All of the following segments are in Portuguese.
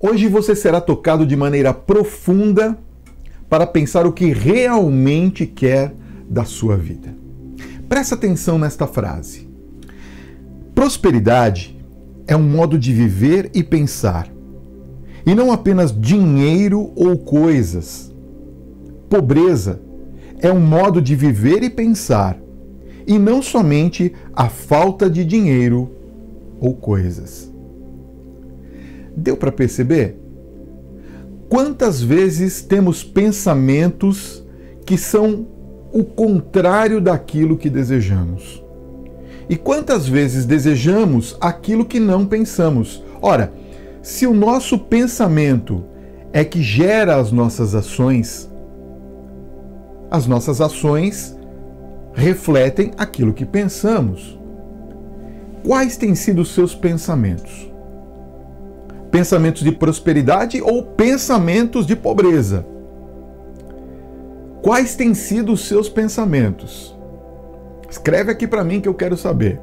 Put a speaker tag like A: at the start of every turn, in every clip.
A: Hoje você será tocado de maneira profunda para pensar o que realmente quer da sua vida. Presta atenção nesta frase. Prosperidade é um modo de viver e pensar, e não apenas dinheiro ou coisas. Pobreza é um modo de viver e pensar, e não somente a falta de dinheiro ou coisas. Deu para perceber? Quantas vezes temos pensamentos que são o contrário daquilo que desejamos? E quantas vezes desejamos aquilo que não pensamos? Ora, se o nosso pensamento é que gera as nossas ações refletem aquilo que pensamos. Quais têm sido os seus pensamentos? Pensamentos de prosperidade ou pensamentos de pobreza? Quais têm sido os seus pensamentos? Escreve aqui para mim que eu quero saber.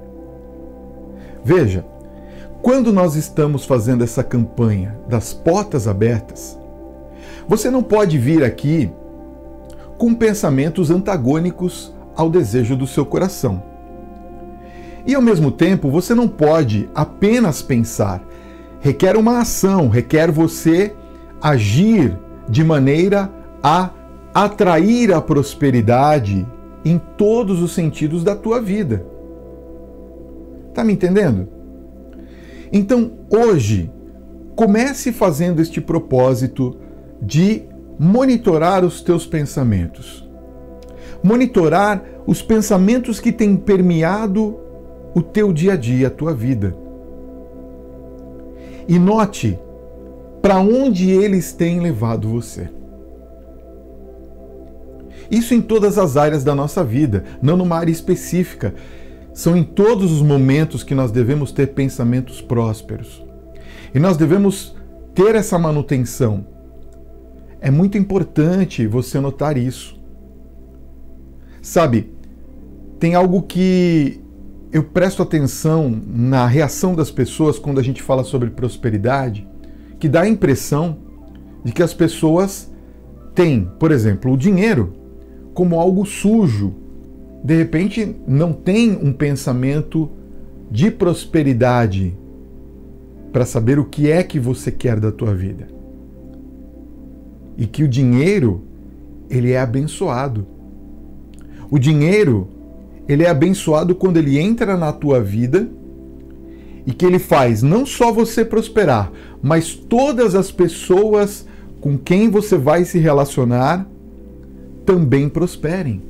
A: Veja, quando nós estamos fazendo essa campanha das portas abertas, você não pode vir aqui com pensamentos antagônicos ao desejo do seu coração. E ao mesmo tempo, você não pode apenas pensar. Requer uma ação, requer você agir de maneira a atrair a prosperidade em todos os sentidos da tua vida. Tá me entendendo? Então, hoje, comece fazendo este propósito de monitorar os teus pensamentos. Monitorar os pensamentos que têm permeado o teu dia a dia, a tua vida. E note para onde eles têm levado você. Isso em todas as áreas da nossa vida, não numa área específica. São em todos os momentos que nós devemos ter pensamentos prósperos. E nós devemos ter essa manutenção. É muito importante você notar isso. Sabe, tem algo que eu presto atenção na reação das pessoas quando a gente fala sobre prosperidade, que dá a impressão de que as pessoas têm, por exemplo, o dinheiro como algo sujo. De repente, não tem um pensamento de prosperidade para saber o que é que você quer da tua vida. E que o dinheiro, ele é abençoado. O dinheiro, ele é abençoado quando ele entra na tua vida e que ele faz não só você prosperar, mas todas as pessoas com quem você vai se relacionar também prosperem.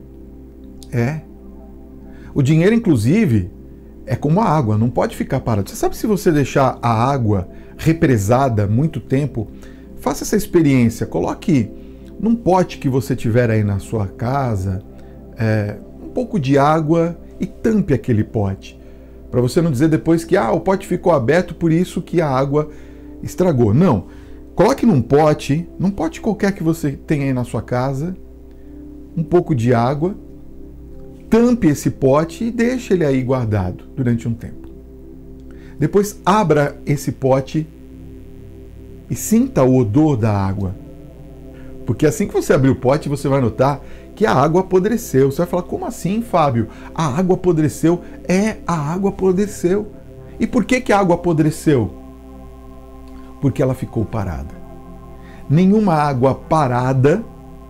A: O dinheiro, inclusive, é como a água, não pode ficar parado. Você sabe, se você deixar a água represada muito tempo, faça essa experiência, coloque num pote que você tiver aí na sua casa, um pouco de água e tampe aquele pote. Para você não dizer depois que o pote ficou aberto, por isso que a água estragou. Não. Coloque num pote qualquer que você tenha aí na sua casa, um pouco de água, tampe esse pote e deixe ele aí guardado durante um tempo. Depois abra esse pote e sinta o odor da água. Porque assim que você abrir o pote, você vai notar que a água apodreceu. Você vai falar, como assim, Fábio? A água apodreceu? A água apodreceu. E por que a água apodreceu? Porque ela ficou parada. Nenhuma água parada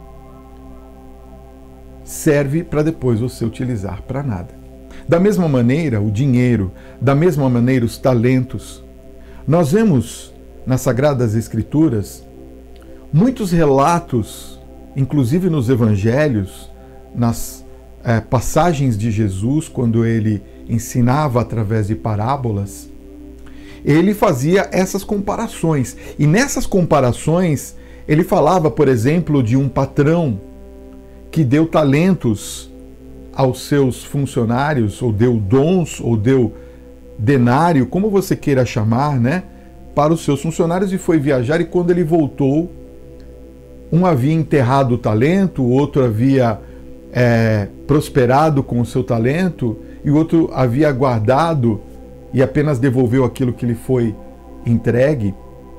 A: serve para depois você utilizar para nada. Da mesma maneira, o dinheiro, da mesma maneira, os talentos. Nós vemos nas Sagradas Escrituras muitos relatos, inclusive nos evangelhos, nas passagens de Jesus, quando ele ensinava através de parábolas, ele fazia essas comparações. E nessas comparações, ele falava, por exemplo, de um patrão que deu talentos aos seus funcionários, ou deu dons, ou deu denário, como você queira chamar, né, para os seus funcionários, e foi viajar, e quando ele voltou, um havia enterrado o talento, o outro havia prosperado com o seu talento, e o outro havia guardado e apenas devolveu aquilo que lhe foi entregue.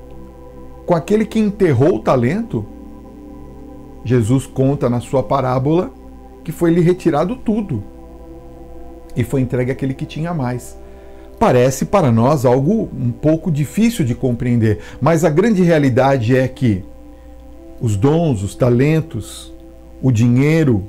A: com aquele que enterrou o talento, Jesus conta na sua parábola que foi-lhe retirado tudo e foi entregue àquele que tinha mais. Parece para nós algo um pouco difícil de compreender, mas a grande realidade é que os dons, os talentos, o dinheiro,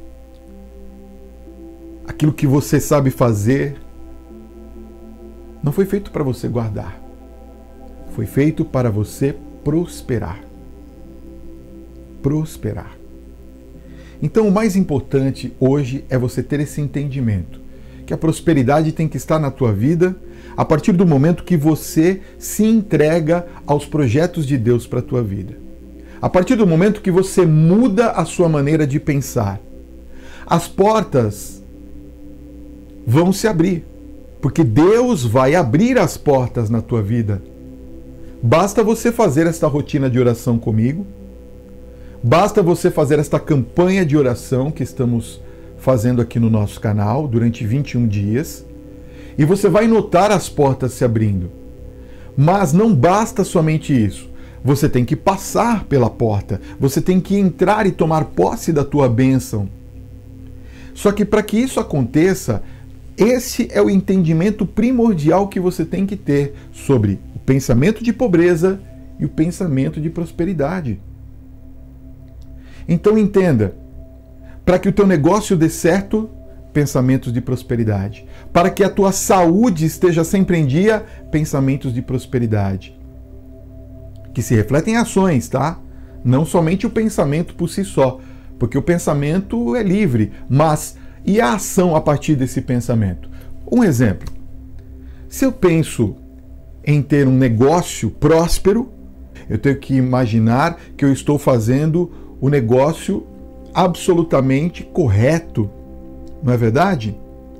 A: aquilo que você sabe fazer, não foi feito para você guardar. Foi feito para você prosperar. Prosperar. Então, o mais importante hoje é você ter esse entendimento, que a prosperidade tem que estar na tua vida a partir do momento que você se entrega aos projetos de Deus para a tua vida. A partir do momento que você muda a sua maneira de pensar, as portas vão se abrir, porque Deus vai abrir as portas na tua vida. Basta você fazer esta rotina de oração comigo, basta você fazer esta campanha de oração que estamos fazendo aqui no nosso canal durante 21 dias, e você vai notar as portas se abrindo. Mas não basta somente isso. Você tem que passar pela porta, você tem que entrar e tomar posse da tua bênção. Só que para que isso aconteça, esse é o entendimento primordial que você tem que ter sobre o pensamento de pobreza e o pensamento de prosperidade. Então entenda, para que o teu negócio dê certo, pensamentos de prosperidade. Para que a tua saúde esteja sempre em dia, pensamentos de prosperidade. Que se refletem em ações, tá? Não somente o pensamento por si só, porque o pensamento é livre, mas e a ação a partir desse pensamento? Um exemplo. Se eu penso em ter um negócio próspero, eu tenho que imaginar que eu estou fazendo o negócio absolutamente correto. Não é verdade?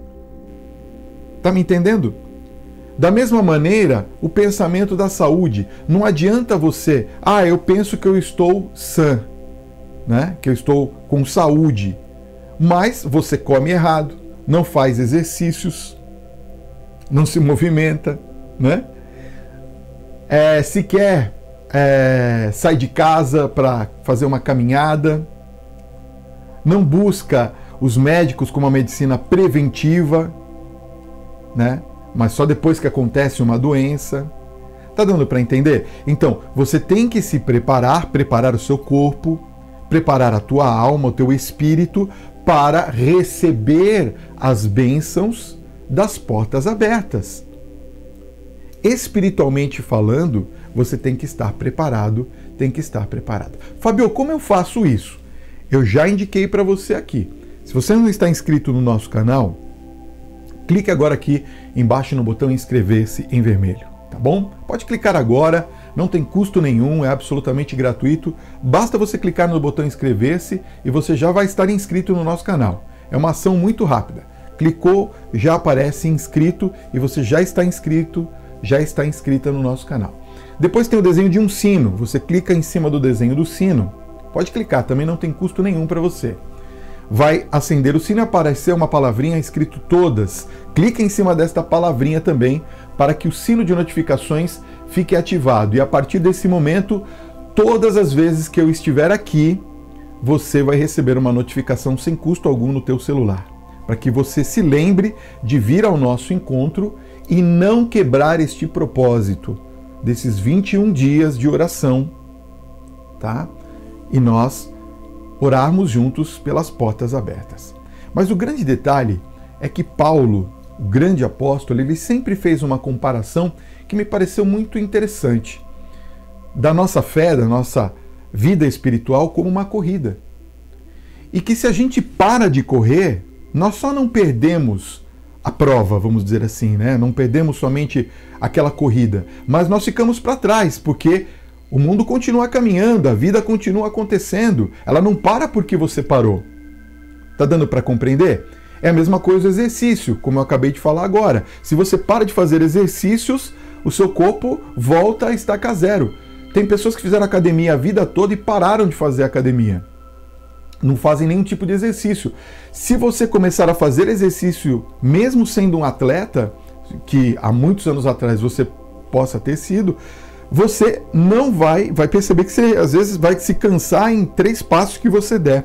A: Tá me entendendo? Da mesma maneira, o pensamento da saúde. Não adianta você, eu penso que eu estou sã, né? Que eu estou com saúde. Mas você come errado, não faz exercícios, não se movimenta, né? Sequer sai de casa para fazer uma caminhada, não busca os médicos como a medicina preventiva, né? Mas só depois que acontece uma doença. Tá dando para entender? Então, você tem que se preparar o seu corpo, preparar a tua alma, o teu espírito para receber as bênçãos das portas abertas. Espiritualmente falando, você tem que estar preparado, tem que estar preparado. Fábio, como eu faço isso? Eu já indiquei para você aqui. Se você não está inscrito no nosso canal, clique agora aqui embaixo no botão inscrever-se em vermelho, tá bom? Pode clicar agora, não tem custo nenhum, é absolutamente gratuito. Basta você clicar no botão inscrever-se e você já vai estar inscrito no nosso canal. É uma ação muito rápida. Clicou, já aparece inscrito e você já está inscrito, já está inscrita no nosso canal. Depois tem o desenho de um sino, você clica em cima do desenho do sino. Pode clicar, também não tem custo nenhum para você. Vai acender o sino e aparecer uma palavrinha escrito todas. Clique em cima desta palavrinha também para que o sino de notificações fique ativado. E a partir desse momento, todas as vezes que eu estiver aqui, você vai receber uma notificação sem custo algum no teu celular. Para que você se lembre de vir ao nosso encontro e não quebrar este propósito desses 21 dias de oração, tá? E nós orarmos juntos pelas portas abertas. Mas o grande detalhe é que Paulo, o grande apóstolo, ele sempre fez uma comparação que me pareceu muito interessante da nossa fé, da nossa vida espiritual como uma corrida. E que se a gente para de correr, nós só não perdemos a prova, vamos dizer assim, né? Não perdemos somente aquela corrida, mas nós ficamos para trás, porque o mundo continua caminhando, a vida continua acontecendo. Ela não para porque você parou. Tá dando para compreender? É a mesma coisa o exercício, como eu acabei de falar agora. Se você para de fazer exercícios, o seu corpo volta a estaca zero. Tem pessoas que fizeram academia a vida toda e pararam de fazer academia. Não fazem nenhum tipo de exercício. Se você começar a fazer exercício, mesmo sendo um atleta, que há muitos anos atrás você possa ter sido, você não vai perceber que você às vezes vai se cansar em 3 passos que você der.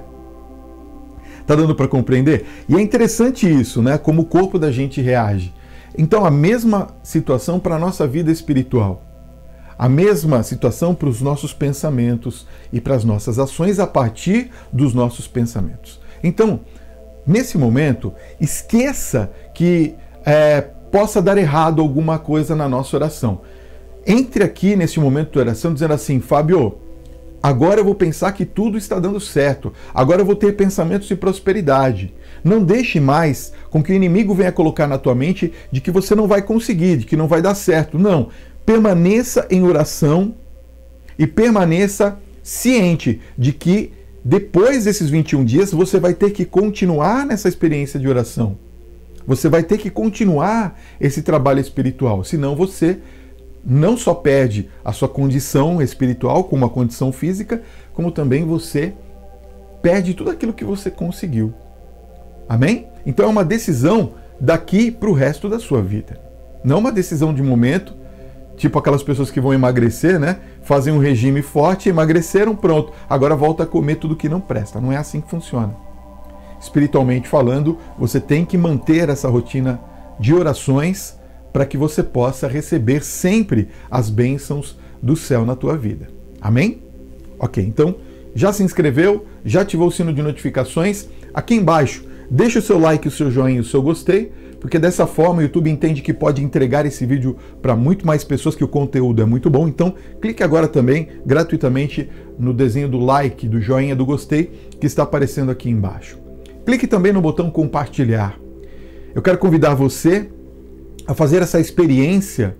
A: Tá dando para compreender? E é interessante isso, né? Como o corpo da gente reage. Então, a mesma situação para a nossa vida espiritual. A mesma situação para os nossos pensamentos e para as nossas ações a partir dos nossos pensamentos. Então, nesse momento, esqueça que possa dar errado alguma coisa na nossa oração. Entre aqui nesse momento de oração dizendo assim: Fábio, agora eu vou pensar que tudo está dando certo. Agora eu vou ter pensamentos de prosperidade. Não deixe mais com que o inimigo venha colocar na tua mente de que você não vai conseguir, de que não vai dar certo. Não. Permaneça em oração e permaneça ciente de que depois desses 21 dias você vai ter que continuar nessa experiência de oração. Você vai ter que continuar esse trabalho espiritual. Senão você não só perde a sua condição espiritual, como a condição física, como também você perde tudo aquilo que você conseguiu. Amém? Então é uma decisão daqui para o resto da sua vida. Não uma decisão de momento, tipo aquelas pessoas que vão emagrecer, né? Fazem um regime forte, emagreceram, pronto. Agora volta a comer tudo que não presta. Não é assim que funciona. Espiritualmente falando, você tem que manter essa rotina de orações para que você possa receber sempre as bênçãos do céu na tua vida. Amém? Ok, então já se inscreveu? Já ativou o sino de notificações? Aqui embaixo, deixa o seu like, o seu joinha e o seu gostei, porque dessa forma o YouTube entende que pode entregar esse vídeo para muito mais pessoas, que o conteúdo é muito bom. Então clique agora também, gratuitamente, no desenho do like, do joinha, do gostei, que está aparecendo aqui embaixo. Clique também no botão compartilhar. Eu quero convidar você a fazer essa experiência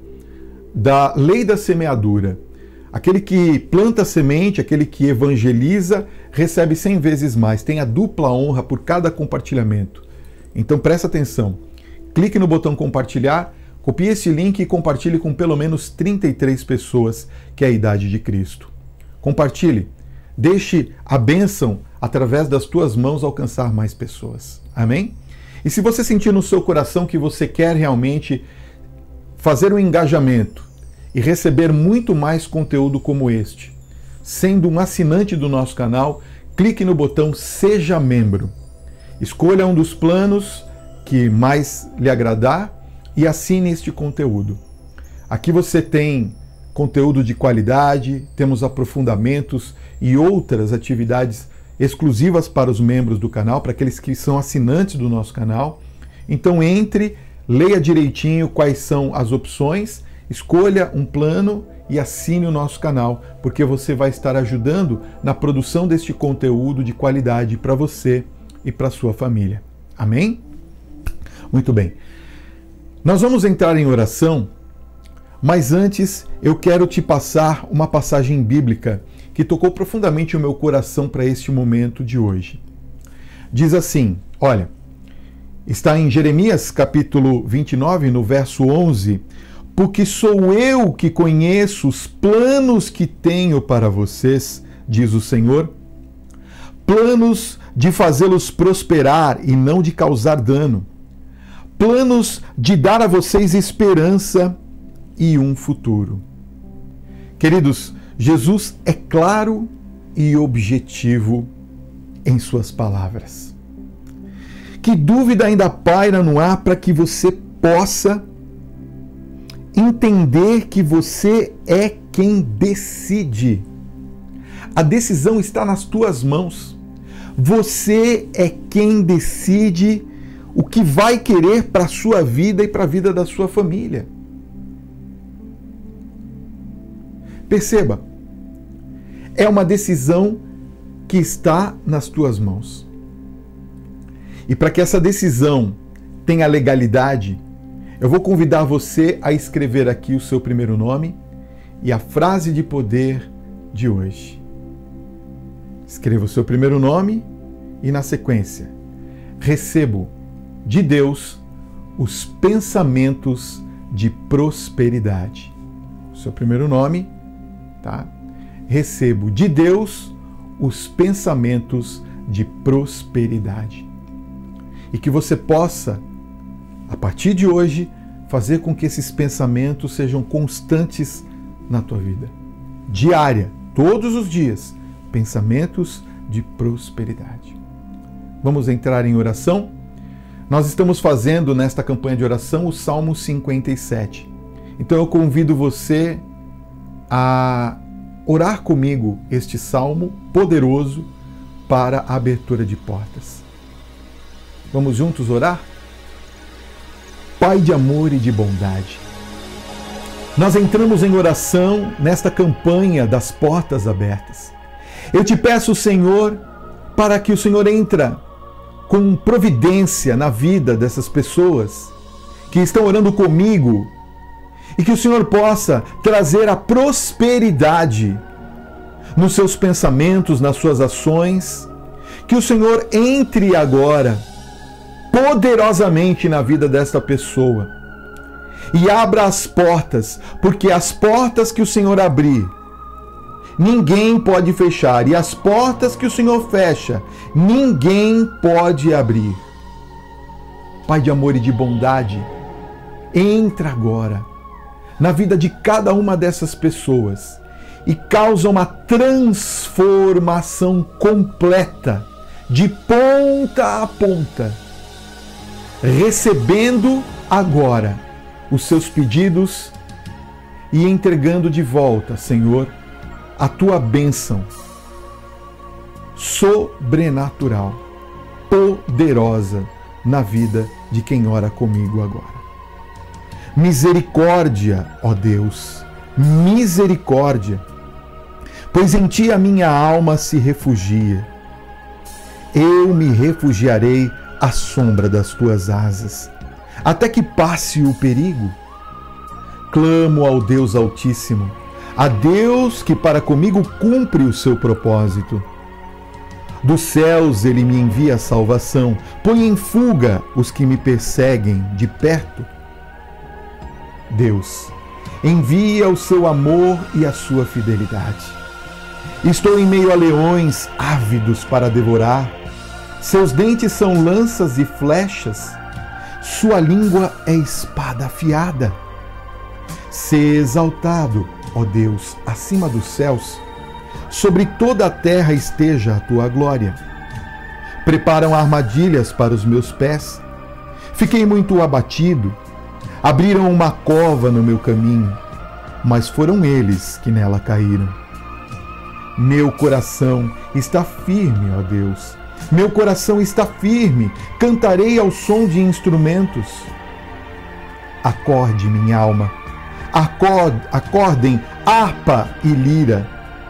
A: da lei da semeadura. Aquele que planta a semente, aquele que evangeliza, recebe 100 vezes mais. Tem a dupla honra por cada compartilhamento. Então presta atenção. Clique no botão compartilhar, copie esse link e compartilhe com pelo menos 33 pessoas, que é a idade de Cristo. Compartilhe. Deixe a bênção através das tuas mãos alcançar mais pessoas. Amém? E se você sentir no seu coração que você quer realmente fazer um engajamento e receber muito mais conteúdo como este, sendo um assinante do nosso canal, clique no botão Seja Membro. Escolha um dos planos que mais lhe agradar e assine este conteúdo. Aqui você tem conteúdo de qualidade, temos aprofundamentos e outras atividades exclusivas para os membros do canal, para aqueles que são assinantes do nosso canal. Então entre, leia direitinho quais são as opções, escolha um plano e assine o nosso canal, porque você vai estar ajudando na produção deste conteúdo de qualidade para você e para sua família. Amém? Muito bem. Nós vamos entrar em oração, mas antes eu quero te passar uma passagem bíblica que tocou profundamente o meu coração para este momento de hoje. Diz assim, olha, está em Jeremias capítulo 29, no verso 11, porque sou eu que conheço os planos que tenho para vocês, diz o Senhor, planos de fazê-los prosperar e não de causar dano, planos de dar a vocês esperança e um futuro. Queridos, Jesus é claro e objetivo em suas palavras. Que dúvida ainda paira no ar para que você possa entender que você é quem decide. A decisão está nas tuas mãos. Você é quem decide o que vai querer para a sua vida e para a vida da sua família. Perceba, é uma decisão que está nas tuas mãos. E para que essa decisão tenha legalidade, eu vou convidar você a escrever aqui o seu primeiro nome e a frase de poder de hoje. Escreva o seu primeiro nome e, na sequência, recebo de Deus os pensamentos de prosperidade. O seu primeiro nome, tá? Recebo de Deus os pensamentos de prosperidade. E que você possa, a partir de hoje, fazer com que esses pensamentos sejam constantes na tua vida. Diária, todos os dias, pensamentos de prosperidade. Vamos entrar em oração? Nós estamos fazendo nesta campanha de oração o Salmo 57. Então eu convido você a orar comigo este salmo poderoso para a abertura de portas. Vamos juntos orar? Pai de amor e de bondade, nós entramos em oração nesta campanha das portas abertas. Eu te peço, Senhor, para que o Senhor entre com providência na vida dessas pessoas que estão orando comigo e que o Senhor possa trazer a prosperidade nos seus pensamentos, nas suas ações, que o Senhor entre agora poderosamente na vida desta pessoa e abra as portas, porque as portas que o Senhor abrir, ninguém pode fechar, e as portas que o Senhor fecha, ninguém pode abrir. Pai de amor e de bondade, entra agora na vida de cada uma dessas pessoas e causa uma transformação completa, de ponta a ponta, recebendo agora os seus pedidos e entregando de volta, Senhor, a tua bênção sobrenatural, poderosa na vida de quem ora comigo agora. Misericórdia, ó Deus, misericórdia, pois em ti a minha alma se refugia. Eu me refugiarei à sombra das tuas asas, até que passe o perigo. Clamo ao Deus Altíssimo, a Deus que para comigo cumpre o seu propósito. Dos céus ele me envia a salvação, põe em fuga os que me perseguem de perto. Deus, envia o seu amor e a sua fidelidade. Estou em meio a leões ávidos para devorar. Seus dentes são lanças e flechas. Sua língua é espada afiada. Sê exaltado, ó Deus, acima dos céus. Sobre toda a terra esteja a tua glória. Preparam armadilhas para os meus pés. Fiquei muito abatido. Abriram uma cova no meu caminho, mas foram eles que nela caíram. Meu coração está firme, ó Deus. Meu coração está firme. Cantarei ao som de instrumentos. Acorde, minha alma. Acordem harpa e lira.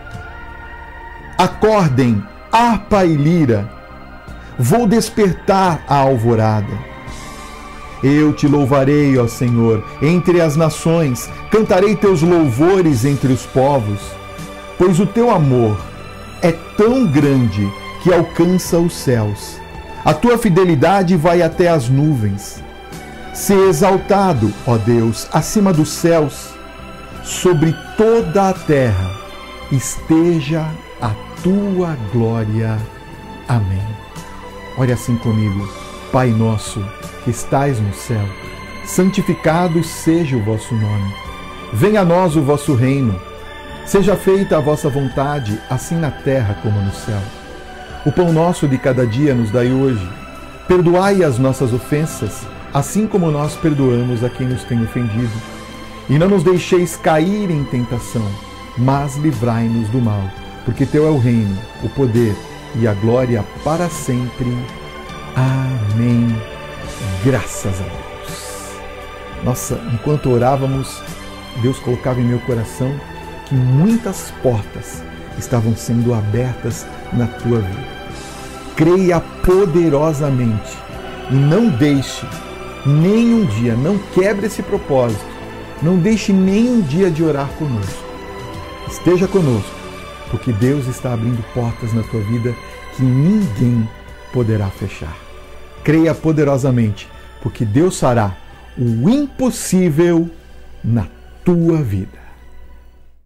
A: Acordem harpa e lira. Vou despertar a alvorada. Eu te louvarei, ó Senhor, entre as nações, cantarei teus louvores entre os povos, pois o teu amor é tão grande que alcança os céus. A tua fidelidade vai até as nuvens. Sê exaltado, ó Deus, acima dos céus, sobre toda a terra esteja a tua glória. Amém. Ore assim comigo. Pai nosso, que estais no céu, santificado seja o vosso nome. Venha a nós o vosso reino. Seja feita a vossa vontade, assim na terra como no céu. O pão nosso de cada dia nos dai hoje. Perdoai as nossas ofensas, assim como nós perdoamos a quem nos tem ofendido. E não nos deixeis cair em tentação, mas livrai-nos do mal, porque teu é o reino, o poder e a glória para sempre. Amém. Graças a Deus. Nossa, enquanto orávamos, Deus colocava em meu coração que muitas portas estavam sendo abertas na tua vida. Creia poderosamente e não deixe nenhum dia, não quebre esse propósito, não deixe nenhum dia de orar conosco. Esteja conosco, porque Deus está abrindo portas na tua vida que ninguém poderá fechar. Creia poderosamente, porque Deus fará o impossível na tua vida.